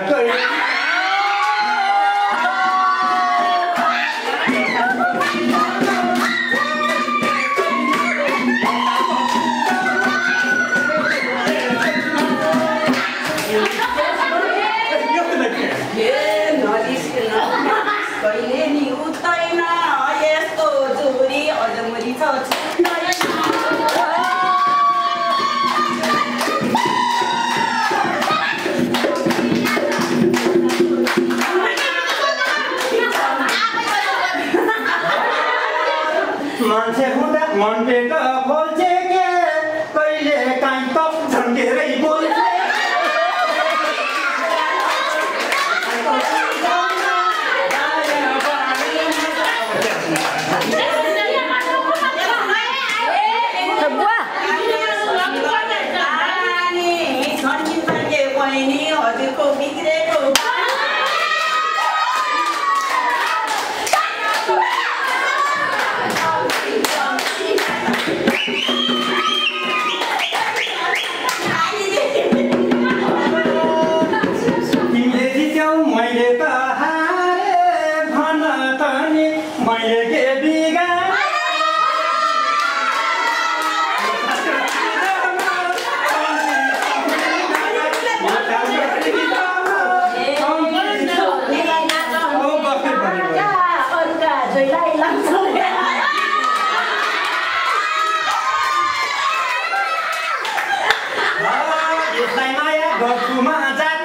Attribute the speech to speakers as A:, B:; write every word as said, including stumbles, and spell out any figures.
A: कहिले नि उठ्दैन यस्तो जोरी अजमरी छ
B: मान्छे हुँदा मन्टेक बोल्छे के कहिले काहीँ तप झन्केरै बोल्छे
A: हजुरको बिग्रेको
B: तिमीले जित्यौ मैले त हारे भन त नि मैले के बिगारे यसलाई माया गर्छु म